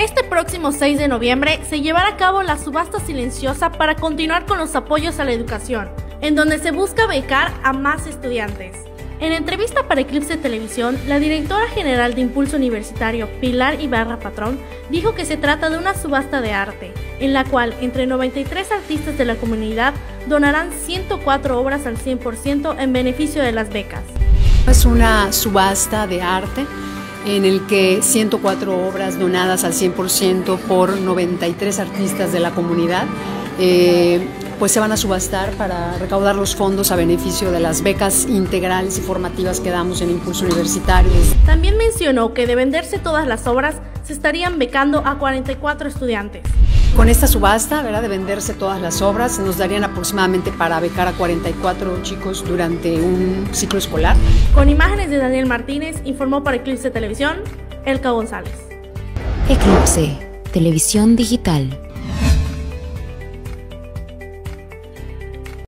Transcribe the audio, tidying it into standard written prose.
Este próximo 6 de noviembre se llevará a cabo la subasta silenciosa para continuar con los apoyos a la educación, en donde se busca becar a más estudiantes. En entrevista para Eclipse Televisión, la directora general de Impulso Universitario, Pilar Ibarra Patrón, dijo que se trata de una subasta de arte, en la cual entre 93 artistas de la comunidad donarán 104 obras al 100% en beneficio de las becas. Es una subasta de arte en el que 104 obras donadas al 100% por 93 artistas de la comunidad pues se van a subastar para recaudar los fondos a beneficio de las becas integrales y formativas que damos en Impulso Universitario. También mencionó que de venderse todas las obras se estarían becando a 44 estudiantes. Con esta subasta, ¿verdad?, de venderse todas las obras, nos darían aproximadamente para becar a 44 chicos durante un ciclo escolar. Con imágenes de Daniel Martínez, informó para Eclipse Televisión, Elka González. Eclipse Televisión Digital.